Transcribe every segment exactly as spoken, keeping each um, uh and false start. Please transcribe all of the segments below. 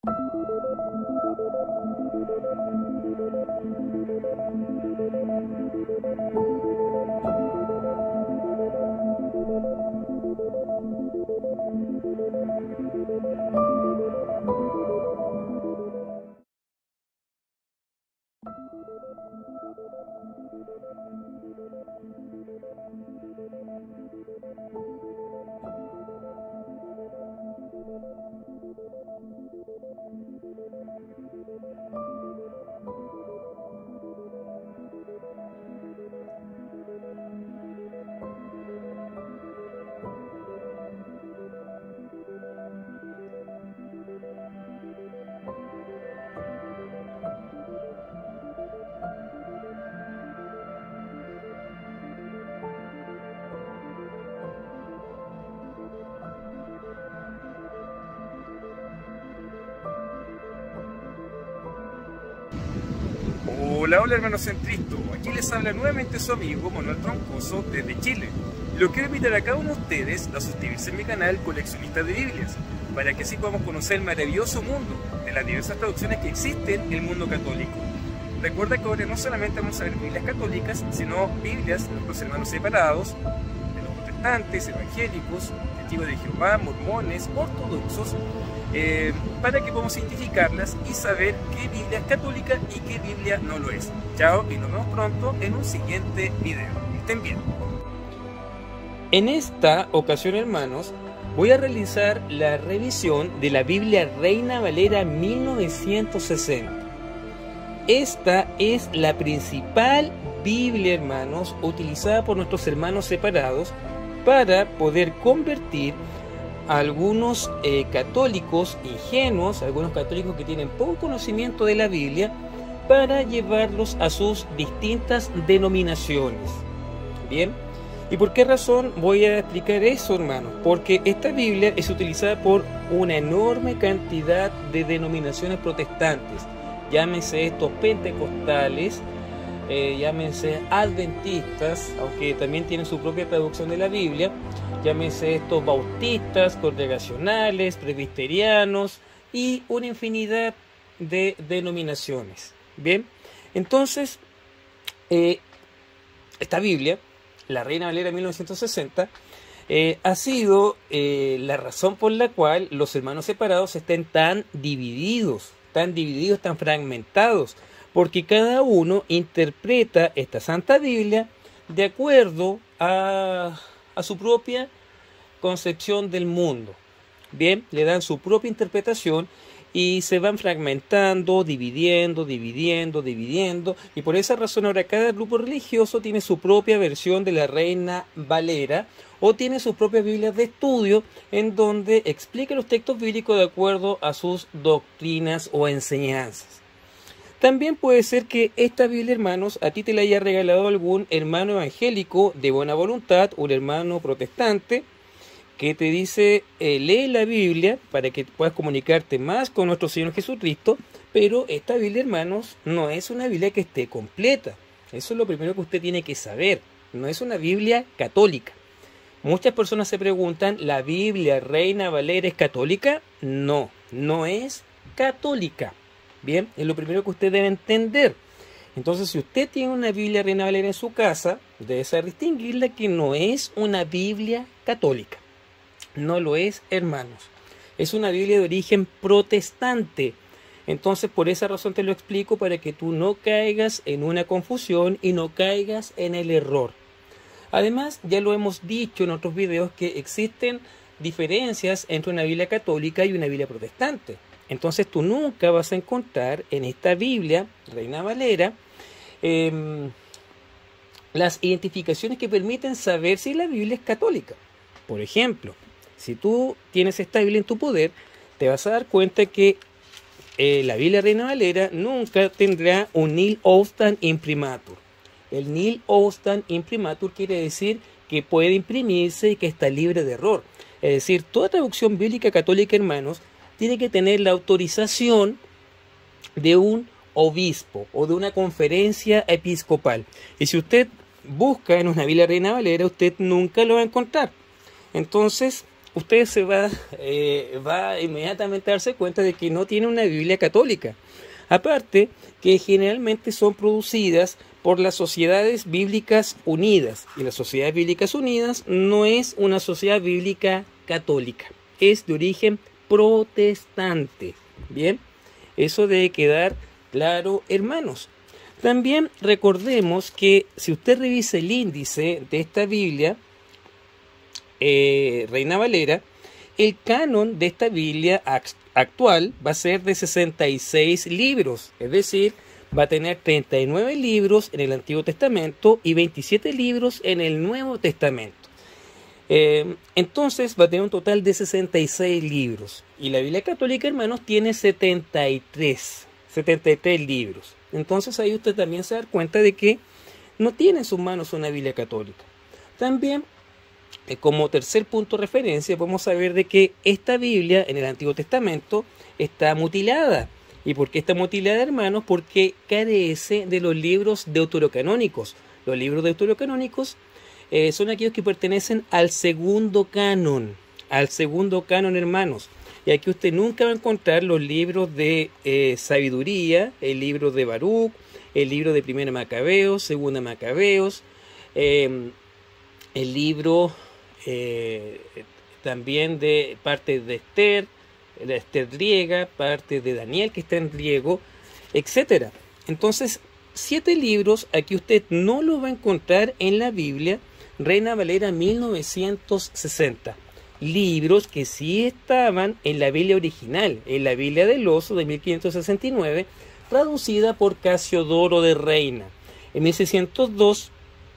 Hola, hola hermanos en Cristo, aquí les habla nuevamente su amigo Manuel Troncoso desde Chile. Lo quiero invitar a cada uno de ustedes a suscribirse en mi canal Coleccionista de Biblias, para que así podamos conocer el maravilloso mundo de las diversas traducciones que existen en el mundo católico. Recuerda que ahora no solamente vamos a ver Biblias católicas, sino Biblias de nuestros hermanos separados, de los protestantes, evangélicos, testigos de Jehová, mormones, ortodoxos, Eh, para que podamos identificarlas y saber qué Biblia es católica y qué Biblia no lo es. Chao y nos vemos pronto en un siguiente video. Estén bien. En esta ocasión, hermanos, voy a realizar la revisión de la Biblia Reina Valera mil novecientos sesenta. Esta es la principal Biblia, hermanos, utilizada por nuestros hermanos separados para poder convertir a algunos eh, católicos ingenuos, algunos católicos que tienen poco conocimiento de la Biblia, para llevarlos a sus distintas denominaciones. Bien, ¿y por qué razón voy a explicar eso, hermanos? Porque esta Biblia es utilizada por una enorme cantidad de denominaciones protestantes, llámense estos pentecostales, eh, llámense adventistas, aunque también tienen su propia traducción de la Biblia, llámense estos bautistas, congregacionales, presbiterianos y una infinidad de denominaciones. Bien, entonces eh, esta Biblia, la Reina Valera mil novecientos sesenta, eh, ha sido eh, la razón por la cual los hermanos separados estén tan divididos, tan divididos, tan fragmentados, porque cada uno interpreta esta Santa Biblia de acuerdo a, a su propia concepción del mundo. Bien, le dan su propia interpretación y se van fragmentando, dividiendo, dividiendo, dividiendo, y por esa razón ahora cada grupo religioso tiene su propia versión de la Reina Valera o tiene sus propias Biblias de estudio en donde explica los textos bíblicos de acuerdo a sus doctrinas o enseñanzas. También puede ser que esta Biblia, hermanos, a ti te la haya regalado algún hermano evangélico de buena voluntad, un hermano protestante, que te dice, eh, lee la Biblia para que puedas comunicarte más con nuestro Señor Jesucristo, pero esta Biblia, hermanos, no es una Biblia que esté completa. Eso es lo primero que usted tiene que saber. No es una Biblia católica. Muchas personas se preguntan, ¿la Biblia Reina Valera es católica? No, no es católica. Bien, es lo primero que usted debe entender. Entonces, si usted tiene una Biblia Reina Valera en su casa, debe saber distinguirla que no es una Biblia católica. No lo es, hermanos. Es una Biblia de origen protestante. Entonces, por esa razón te lo explico, para que tú no caigas en una confusión y no caigas en el error. Además, ya lo hemos dicho en otros videos que existen diferencias entre una Biblia católica y una Biblia protestante. Entonces tú nunca vas a encontrar en esta Biblia, Reina Valera, eh, las identificaciones que permiten saber si la Biblia es católica. Por ejemplo, si tú tienes esta Biblia en tu poder, te vas a dar cuenta que eh, la Biblia Reina Valera nunca tendrá un nil obstant imprimatur. El nil obstant imprimatur quiere decir que puede imprimirse y que está libre de error. Es decir, toda traducción bíblica católica, hermanos, tiene que tener la autorización de un obispo o de una conferencia episcopal. Y si usted busca en una Biblia Reina Valera, usted nunca lo va a encontrar. Entonces, usted se va, eh, va inmediatamente a darse cuenta de que no tiene una Biblia católica. Aparte que generalmente son producidas por las Sociedades Bíblicas Unidas, y las Sociedades Bíblicas Unidas no es una sociedad bíblica católica, es de origen protestante. Bien, eso debe quedar claro, hermanos. También recordemos que si usted revisa el índice de esta Biblia, eh, Reina Valera, el canon de esta Biblia actual va a ser de sesenta y seis libros, es decir, va a tener treinta y nueve libros en el Antiguo Testamento y veintisiete libros en el Nuevo Testamento. Eh, entonces va a tener un total de sesenta y seis libros. Y la Biblia Católica, hermanos, tiene setenta y tres libros. Entonces ahí usted también se da cuenta de que no tiene en sus manos una Biblia católica. También, eh, como tercer punto de referencia, vamos a ver de que esta Biblia en el Antiguo Testamento está mutilada. ¿Y por qué está mutilada, hermanos? Porque carece de los libros deuterocanónicos. Los libros deuterocanónicos eh, son aquellos que pertenecen al segundo canon. Al segundo canon, hermanos. Y aquí usted nunca va a encontrar los libros de eh, sabiduría, el libro de Baruch, el libro de Primera Macabeos, Segunda Macabeos, eh, el libro eh, también de parte de Esther, la Esther griega, parte de Daniel que está en griego, etcétera. Entonces, siete libros aquí usted no lo va a encontrar en la Biblia Reina Valera mil novecientos sesenta. Libros que sí estaban en la Biblia original, en la Biblia del Oso de mil quinientos sesenta y nueve, traducida por Casiodoro de Reina. En mil seiscientos dos,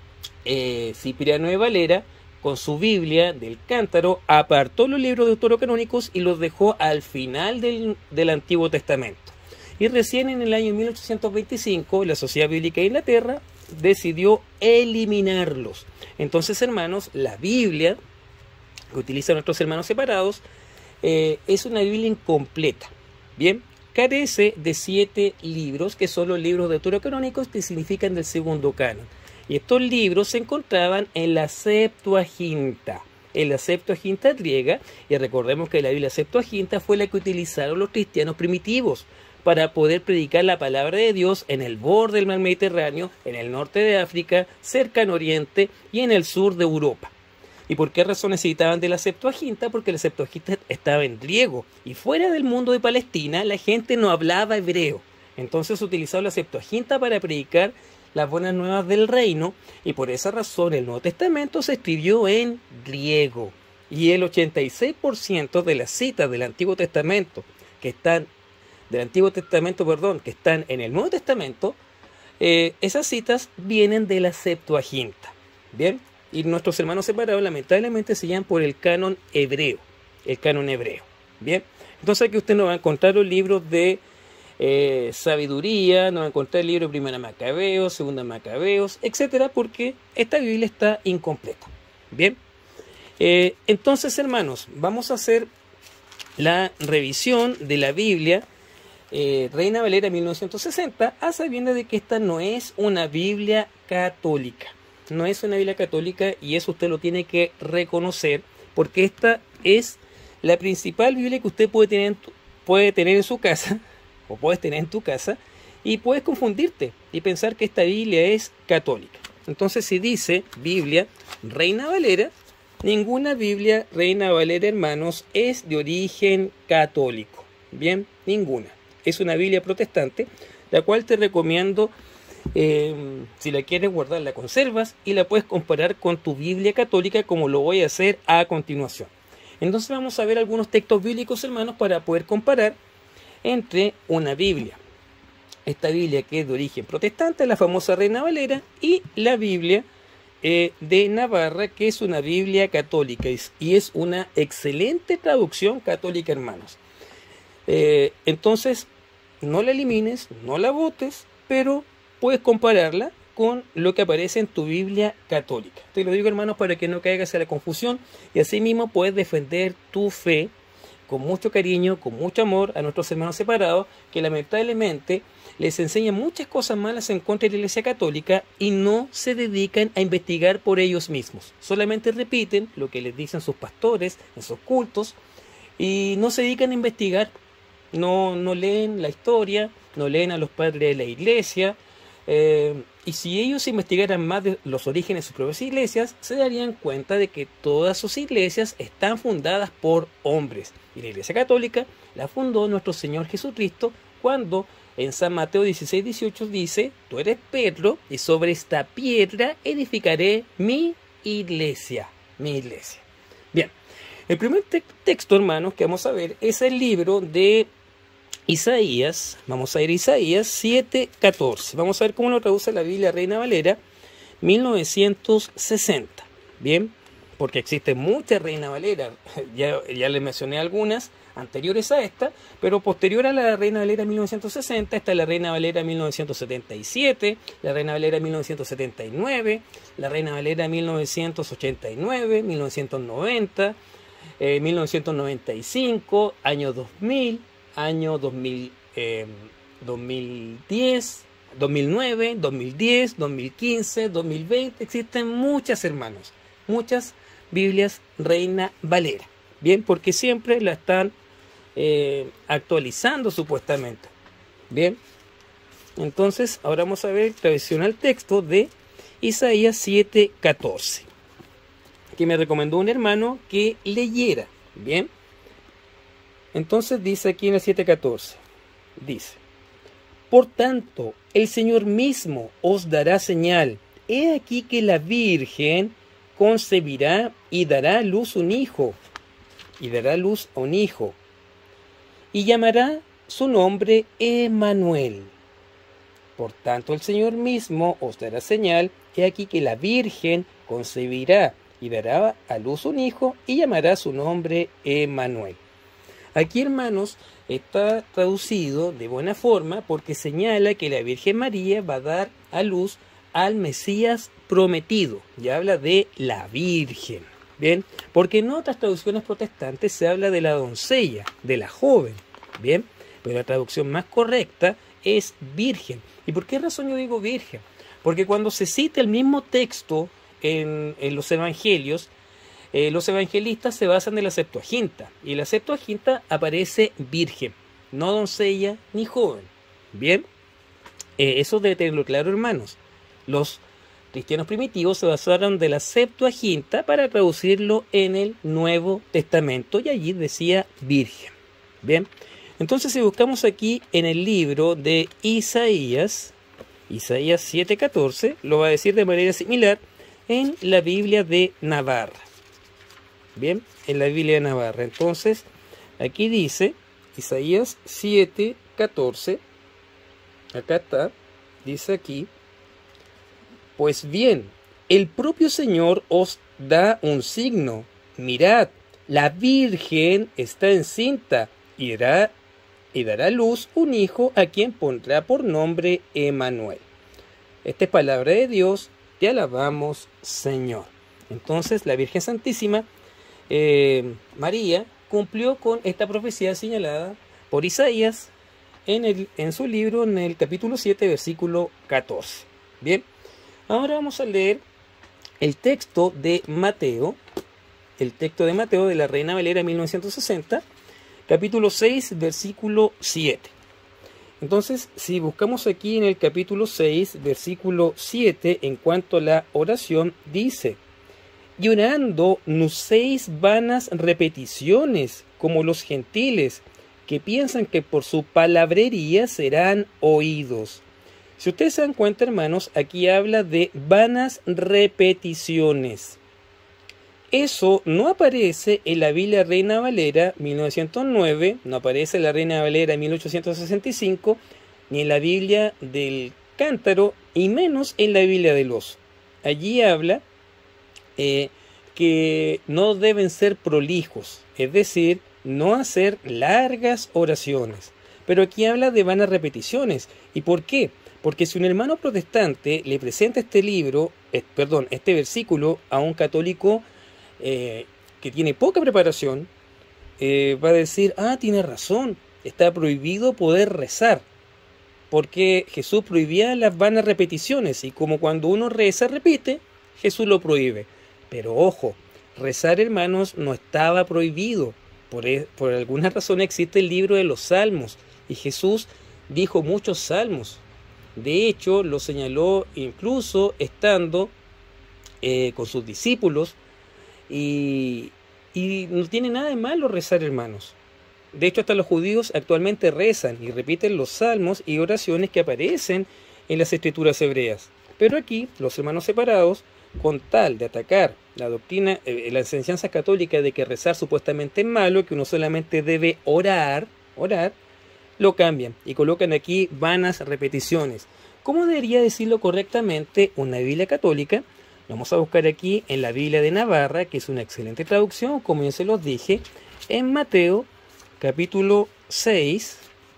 eh, Cipriano de Valera, con su Biblia del Cántaro, apartó los libros deuterocanónicos y los dejó al final del, del Antiguo Testamento. Y recién en el año mil ochocientos veinticinco, la Sociedad Bíblica de Inglaterra decidió eliminarlos. Entonces, hermanos, la Biblia que utilizan nuestros hermanos separados, eh, es una Biblia incompleta. Bien, carece de siete libros, que son los libros deuterocanónicos, que significan del segundo canon. Y estos libros se encontraban en la Septuaginta, en la Septuaginta griega, y recordemos que la Biblia Septuaginta fue la que utilizaron los cristianos primitivos para poder predicar la palabra de Dios en el borde del mar Mediterráneo, en el norte de África, cerca en Oriente y en el sur de Europa. ¿Y por qué razón necesitaban de la Septuaginta? Porque la Septuaginta estaba en griego y fuera del mundo de Palestina la gente no hablaba hebreo. Entonces se utilizaba la Septuaginta para predicar las buenas nuevas del reino, y por esa razón el Nuevo Testamento se escribió en griego. Y el ochenta y seis por ciento de las citas del Antiguo Testamento que están del Antiguo Testamento, perdón, que están en el Nuevo Testamento, eh, esas citas vienen de la Septuaginta. Bien. Y nuestros hermanos separados lamentablemente se llaman por el canon hebreo, el canon hebreo. Bien, entonces aquí usted no va a encontrar los libros de eh, sabiduría, no va a encontrar el libro de Primera Macabeos, Segunda Macabeos, etcétera, porque esta Biblia está incompleta. Bien, eh, entonces, hermanos, vamos a hacer la revisión de la Biblia eh, Reina Valera mil novecientos sesenta, a sabiendas de que esta no es una Biblia católica. No es una Biblia católica, y eso usted lo tiene que reconocer, porque esta es la principal Biblia que usted puede tener en, tu, puede tener en su casa, o puedes tener en tu casa, y puedes confundirte y pensar que esta Biblia es católica. Entonces, si dice Biblia Reina Valera, ninguna Biblia Reina Valera, hermanos, es de origen católico. Bien, ninguna. Es una Biblia protestante, la cual te recomiendo. Eh, si la quieres guardar, la conservas y la puedes comparar con tu Biblia católica, como lo voy a hacer a continuación. Entonces vamos a ver algunos textos bíblicos, hermanos, para poder comparar entre una Biblia, esta Biblia que es de origen protestante, la famosa Reina Valera, y la Biblia eh, de Navarra, que es una Biblia católica, y es una excelente traducción católica, hermanos. Eh, entonces, no la elimines, no la botes, pero puedes compararla con lo que aparece en tu Biblia católica. Te lo digo, hermanos, para que no caigas en la confusión, y así mismo puedes defender tu fe con mucho cariño, con mucho amor a nuestros hermanos separados, que lamentablemente les enseñan muchas cosas malas en contra de la Iglesia Católica y no se dedican a investigar por ellos mismos. Solamente repiten lo que les dicen sus pastores en sus cultos y no se dedican a investigar. No, no leen la historia, no leen a los padres de la Iglesia. Eh, y si ellos investigaran más de los orígenes de sus propias iglesias, se darían cuenta de que todas sus iglesias están fundadas por hombres. Y la Iglesia Católica la fundó nuestro Señor Jesucristo cuando en San Mateo dieciséis dieciocho dice: tú eres Pedro y sobre esta piedra edificaré mi iglesia. Mi iglesia. Bien, el primer te texto, hermanos, que vamos a ver es el libro de Isaías. Vamos a ir a Isaías siete catorce. Vamos a ver cómo lo traduce la Biblia Reina Valera mil novecientos sesenta. Bien, porque existen muchas Reina Valera. Ya, ya les mencioné algunas anteriores a esta, pero posterior a la Reina Valera mil novecientos sesenta está la Reina Valera mil novecientos setenta y siete, la Reina Valera mil novecientos setenta y nueve, la Reina Valera mil novecientos ochenta y nueve, mil novecientos noventa, eh, mil novecientos noventa y cinco, año dos mil, año dos mil, eh, dos mil diez, dos mil nueve, dos mil diez, dos mil quince, dos mil veinte. Existen muchas, hermanos, muchas Biblias Reina Valera. Bien, porque siempre la están eh, actualizando supuestamente. Bien, entonces ahora vamos a ver el tradicional texto de Isaías siete catorce, que me recomendó un hermano que leyera. Bien, entonces dice aquí en el siete catorce, dice: por tanto, el Señor mismo os dará señal. He aquí que la Virgen concebirá y dará a luz un hijo, y dará a luz a un hijo, y llamará su nombre Emmanuel. Por tanto, el Señor mismo os dará señal. He aquí que la Virgen concebirá y dará a luz un hijo, y llamará su nombre Emmanuel. Aquí, hermanos, está traducido de buena forma porque señala que la Virgen María va a dar a luz al Mesías prometido. Ya habla de la Virgen. Bien, porque en otras traducciones protestantes se habla de la doncella, de la joven. Bien, pero la traducción más correcta es virgen. ¿Y por qué razón yo digo virgen? Porque cuando se cita el mismo texto en, en los evangelios, Eh, los evangelistas se basan en la Septuaginta, y en la Septuaginta aparece virgen, no doncella ni joven. Bien, eh, eso debe tenerlo claro, hermanos. Los cristianos primitivos se basaron de la Septuaginta para traducirlo en el Nuevo Testamento, y allí decía virgen. Bien, entonces si buscamos aquí en el libro de Isaías, Isaías siete catorce, lo va a decir de manera similar en la Biblia de Navarra. Bien, en la Biblia de Navarra. Entonces, aquí dice Isaías siete catorce. Acá está, dice aquí: pues bien, el propio Señor os da un signo. Mirad, la Virgen está encinta y dará, y dará a luz un hijo, a quien pondrá por nombre Emmanuel. Esta es palabra de Dios. Te alabamos, Señor. Entonces, la Virgen Santísima, Eh, María, cumplió con esta profecía señalada por Isaías en, el, en su libro, en el capítulo siete, versículo catorce. Bien, ahora vamos a leer el texto de Mateo, el texto de Mateo de la Reina Valera mil novecientos sesenta, capítulo seis, versículo siete. Entonces, si buscamos aquí en el capítulo seis, versículo siete, en cuanto a la oración, dice: y orando no uséis vanas repeticiones como los gentiles, que piensan que por su palabrería serán oídos. Si ustedes se dan cuenta, hermanos, aquí habla de vanas repeticiones. Eso no aparece en la Biblia Reina Valera mil novecientos nueve, no aparece en la Reina Valera mil ochocientos sesenta y cinco, ni en la Biblia del Cántaro, y menos en la Biblia del Oso. Allí habla Eh, que no deben ser prolijos, es decir, no hacer largas oraciones. Pero aquí habla de vanas repeticiones. ¿Y por qué? Porque si un hermano protestante le presenta este libro, eh, perdón, este versículo a un católico eh, que tiene poca preparación, eh, va a decir, ah, tiene razón, está prohibido poder rezar, porque Jesús prohibía las vanas repeticiones, y como cuando uno reza, repite, Jesús lo prohíbe. Pero ojo, rezar, hermanos, no estaba prohibido. Por, por alguna razón existe el libro de los Salmos, y Jesús dijo muchos salmos. De hecho, lo señaló incluso estando eh, con sus discípulos, y, y no tiene nada de malo rezar, hermanos. De hecho, hasta los judíos actualmente rezan y repiten los salmos y oraciones que aparecen en las escrituras hebreas. Pero aquí, los hermanos separados, con tal de atacar la doctrina, eh, la enseñanza católica de que rezar supuestamente es malo, que uno solamente debe orar, orar, lo cambian y colocan aquí vanas repeticiones. ¿Cómo debería decirlo correctamente una Biblia católica? Vamos a buscar aquí en la Biblia de Navarra, que es una excelente traducción, como ya se los dije, en Mateo capítulo seis,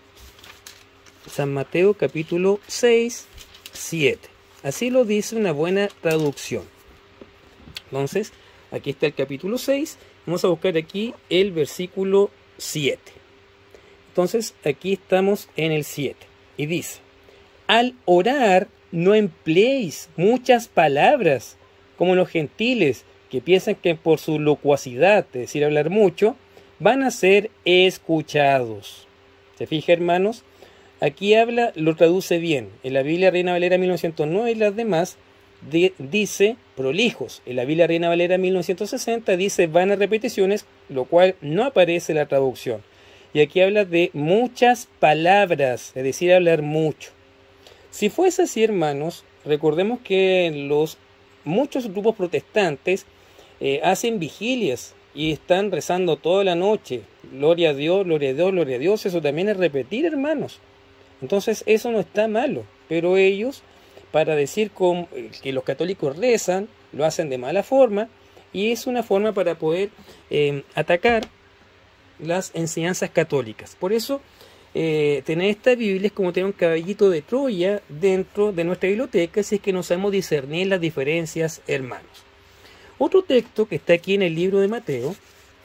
San Mateo capítulo seis, siete. Así lo dice una buena traducción. Entonces, aquí está el capítulo seis, vamos a buscar aquí el versículo siete. Entonces, aquí estamos en el siete, y dice, al orar no empleéis muchas palabras, como los gentiles, que piensan que por su locuacidad, es decir, hablar mucho, van a ser escuchados. ¿Se fija, hermanos? Aquí habla, lo traduce bien. En la Biblia Reina Valera mil novecientos nueve y las demás de, dice prolijos. En la Biblia Reina Valera mil novecientos sesenta dice vanas repeticiones, lo cual no aparece en la traducción. Y aquí habla de muchas palabras, es decir, hablar mucho. Si fuese así, hermanos, recordemos que los muchos grupos protestantes eh, hacen vigilias y están rezando toda la noche. Gloria a Dios, gloria a Dios, gloria a Dios. Eso también es repetir, hermanos. Entonces eso no está malo. Pero ellos, para decir con, que los católicos rezan, lo hacen de mala forma. Y es una forma para poder eh, atacar las enseñanzas católicas. Por eso, eh, tener esta Biblia es como tener un caballito de Troya dentro de nuestra biblioteca, si es que no sabemos discernir las diferencias, hermanos. Otro texto que está aquí en el libro de Mateo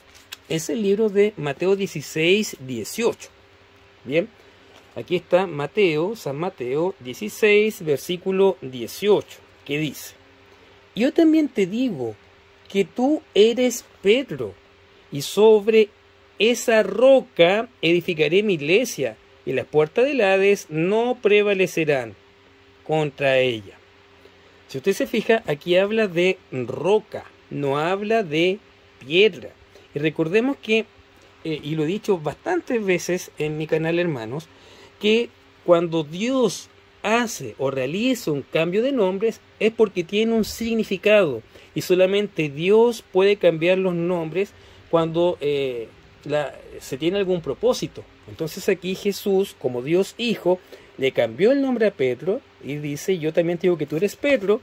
es el libro de Mateo dieciséis, dieciocho. Bien, aquí está Mateo, San Mateo dieciséis, versículo dieciocho, que dice, yo también te digo que tú eres Pedro, y sobre esa roca edificaré mi iglesia, y las puertas del Hades no prevalecerán contra ella. Si usted se fija, aquí habla de roca, no habla de piedra. Y recordemos que, eh, y lo he dicho bastantes veces en mi canal, hermanos, que cuando Dios hace o realiza un cambio de nombres es porque tiene un significado. Y solamente Dios puede cambiar los nombres cuando eh, la, se tiene algún propósito. Entonces aquí Jesús, como Dios Hijo, le cambió el nombre a Pedro y dice, yo también te digo que tú eres Pedro,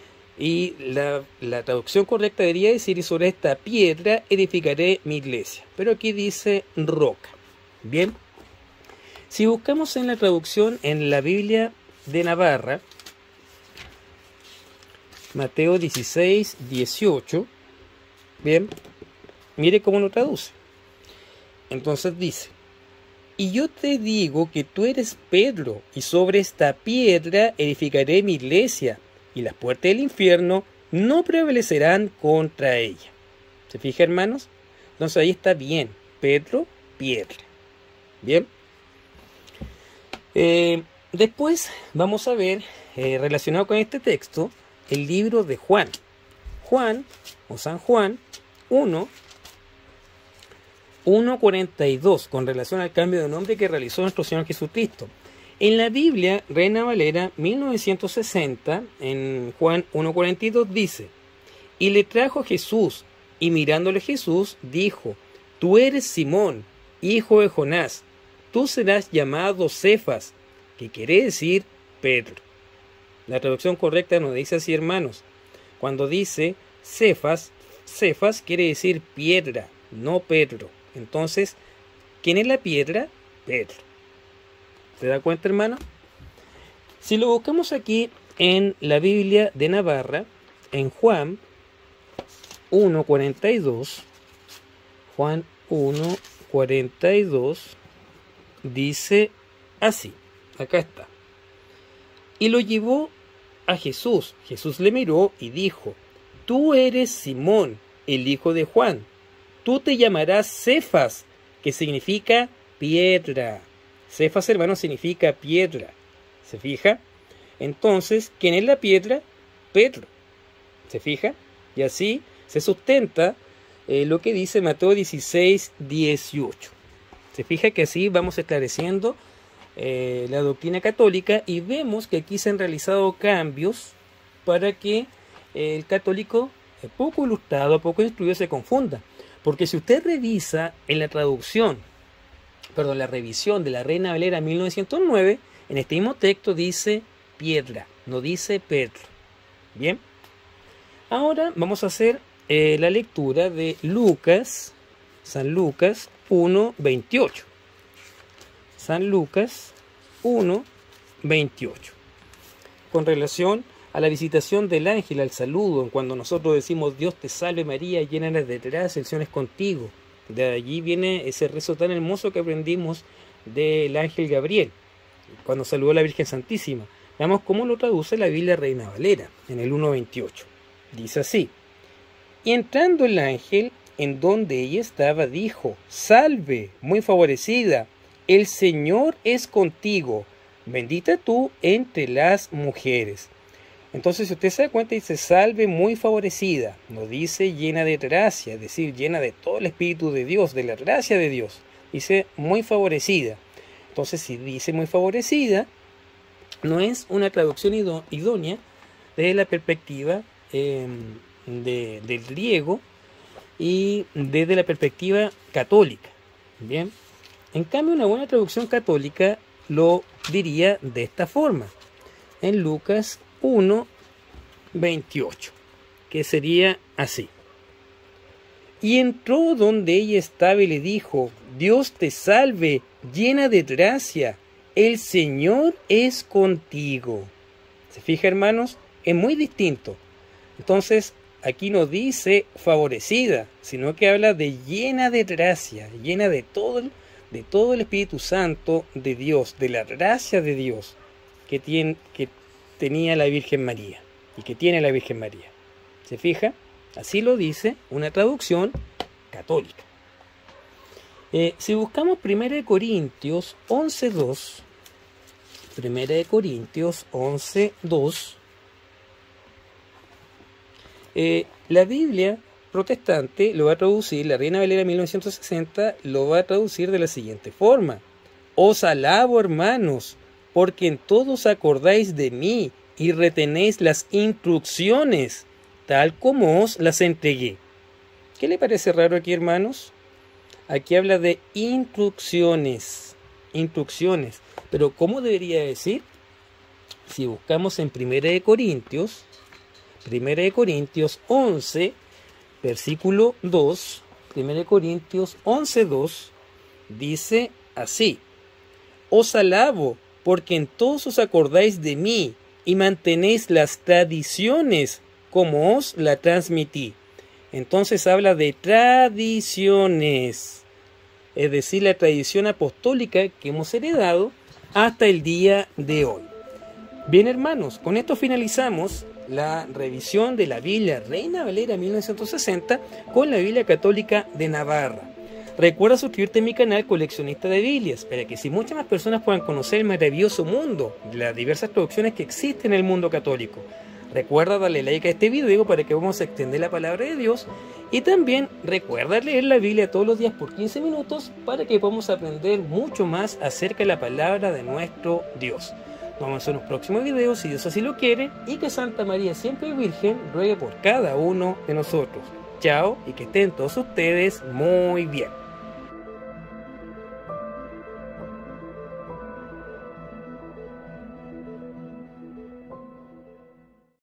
y la, la traducción correcta debería decir, y sobre esta piedra edificaré mi iglesia, pero aquí dice roca. Bien, si buscamos en la traducción en la Biblia de Navarra, Mateo dieciséis, dieciocho, bien, mire cómo lo traduce. Entonces dice, y yo te digo que tú eres Pedro, y sobre esta piedra edificaré mi iglesia, y las puertas del infierno no prevalecerán contra ella. ¿Se fija, hermanos? Entonces ahí está bien, Pedro, piedra. Bien. Eh, después vamos a ver, eh, relacionado con este texto, el libro de Juan. Juan, o San Juan, uno, uno cuarenta y dos, con relación al cambio de nombre que realizó nuestro Señor Jesucristo. En la Biblia Reina Valera mil novecientos sesenta, en Juan uno cuarenta y dos dice, y le trajo Jesús, y mirándole Jesús, dijo, tú eres Simón, hijo de Jonás, tú serás llamado Cefas, que quiere decir Pedro. La traducción correcta nos dice así, hermanos. Cuando dice Cefas, Cefas quiere decir piedra, no Pedro. Entonces, ¿quién es la piedra? Pedro. ¿Se da cuenta, hermano? Si lo buscamos aquí en la Biblia de Navarra, en Juan uno cuarenta y dos, Juan uno cuarenta y dos dice así, acá está. Y lo llevó a Jesús. Jesús le miró y dijo: tú eres Simón, el hijo de Juan. Tú te llamarás Cefas, que significa piedra. Cefas, hermano, significa piedra. ¿Se fija? Entonces, ¿quién es la piedra? Pedro. ¿Se fija? Y así se sustenta eh, lo que dice Mateo dieciséis, dieciocho. Se fija que así vamos esclareciendo eh, la doctrina católica, y vemos que aquí se han realizado cambios para que eh, el católico eh, poco ilustrado, poco instruido se confunda. Porque si usted revisa en la traducción, perdón, la revisión de la Reina Valera mil novecientos nueve, en este mismo texto dice piedra, no dice Pedro. Bien, ahora vamos a hacer eh, la lectura de Lucas, San Lucas uno, veintiocho. San Lucas uno, veintiocho. Con relación a la visitación del ángel, al saludo, cuando nosotros decimos Dios te salve María, llena eres de gracia, el Señor es contigo. De allí viene ese rezo tan hermoso que aprendimos del ángel Gabriel, cuando saludó a la Virgen Santísima. Veamos cómo lo traduce la Biblia Reina Valera, en el uno veintiocho. Dice así: y entrando el ángel en donde ella estaba, dijo: salve, muy favorecida, el Señor es contigo, bendita tú entre las mujeres. Entonces, si usted se da cuenta, dice salve, muy favorecida, no dice llena de gracia, es decir, llena de todo el Espíritu de Dios, de la gracia de Dios. Dice muy favorecida. Entonces, si dice muy favorecida, no es una traducción idónea desde la perspectiva eh, de, del griego y desde la perspectiva católica. Bien, en cambio, una buena traducción católica lo diría de esta forma, en Lucas uno, veintiocho, que sería así: y entró donde ella estaba y le dijo: Dios te salve, llena de gracia, el Señor es contigo. ¿Se fija, hermanos? Es muy distinto. Entonces, aquí no dice favorecida, sino que habla de llena de gracia, llena de todo el, de todo el Espíritu Santo de Dios, de la gracia de Dios que, tiene, que tenía la Virgen María y que tiene la Virgen María. ¿Se fija? Así lo dice una traducción católica. Eh, si buscamos primera de Corintios once, dos, primera de Corintios once, dos, eh, la Biblia protestante lo va a traducir, la Reina Valera mil novecientos sesenta lo va a traducir de la siguiente forma: os alabo, hermanos, porque en todos acordáis de mí y retenéis las instrucciones, tal como os las entregué. ¿Qué le parece raro aquí, hermanos? Aquí habla de instrucciones, instrucciones. Pero ¿cómo debería decir? Si buscamos en primera de Corintios, primera de Corintios once, versículo dos, primera de Corintios once, dos, dice así: os alabo, porque en todos os acordáis de mí y mantenéis las tradiciones como os la transmití. Entonces habla de tradiciones, es decir, la tradición apostólica que hemos heredado hasta el día de hoy. Bien, hermanos, con esto finalizamos la revisión de la Biblia Reina Valera mil novecientos sesenta con la Biblia Católica de Navarra. Recuerda suscribirte a mi canal Coleccionista de Biblias, para que si muchas más personas puedan conocer el maravilloso mundo, las diversas traducciones que existen en el mundo católico. Recuerda darle like a este video para que vamos a extender la palabra de Dios, y también recuerda leer la Biblia todos los días por quince minutos para que podamos aprender mucho más acerca de la palabra de nuestro Dios. Nos vemos en los próximos videos, si Dios así lo quiere, y que Santa María siempre Virgen ruegue por cada uno de nosotros. Chao, y que estén todos ustedes muy bien.